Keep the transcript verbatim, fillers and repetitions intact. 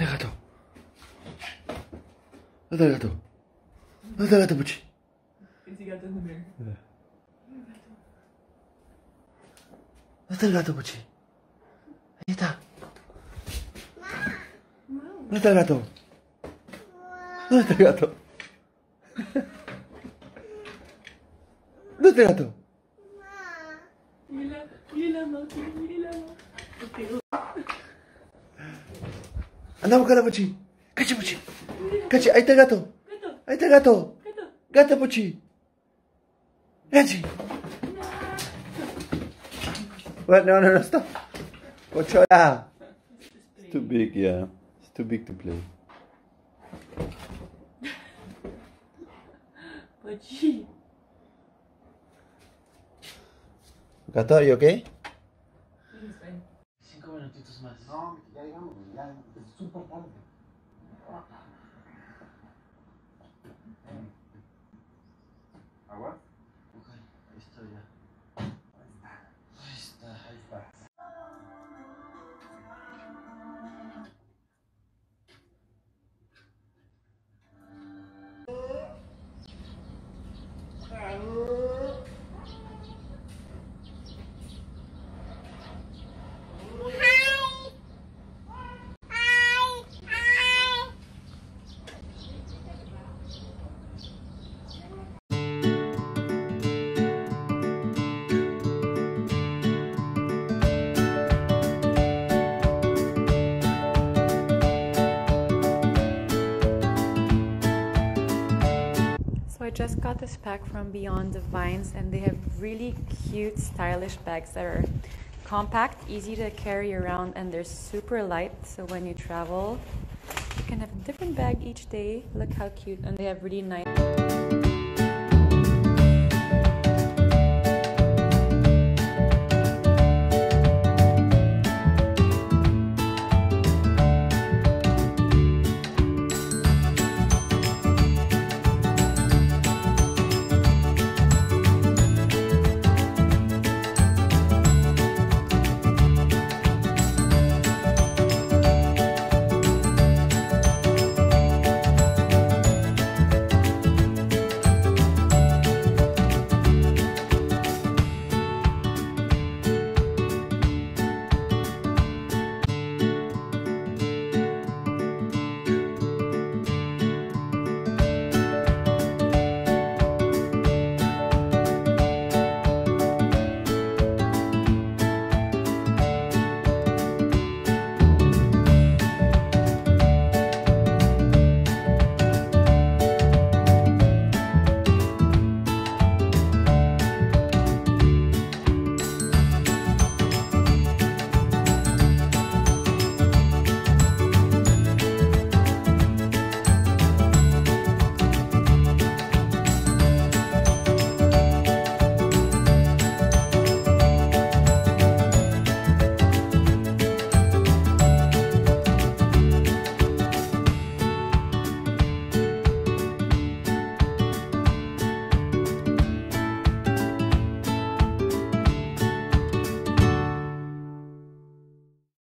è il gatto? Dov'è il gatto? Dov'è il gatto, Pucci? Is the gatto in the mirror? Dov'è il gatto, Pucci? Aiuta! Dov'è il gatto? Dov'è il gatto? Dov'è il gatto? Lila, lila, Malki, lila. Okay. Andiamo con la Pucci! Caccia, Pucci! Caccia, hai il gatto! Gatto, Hai il gatto! gatto. Gatto, Pucci! Vieni! What? No, no, no, stop! Pochula! It's too big, yeah. It's too big to play. Pochi. Gato, are you okay? He's fine. Cinco minutitos más. No, ya llegamos, ya es súper tarde. ¿Agua? Ok, ahí estoy ya. Ahí está. Ahí está. Ahí está. So I just got this pack from Beyond the Vines, and they have really cute, stylish bags that are compact, easy to carry around, and they're super light. So when you travel, you can have a different bag each day. Look how cute, and they have really nice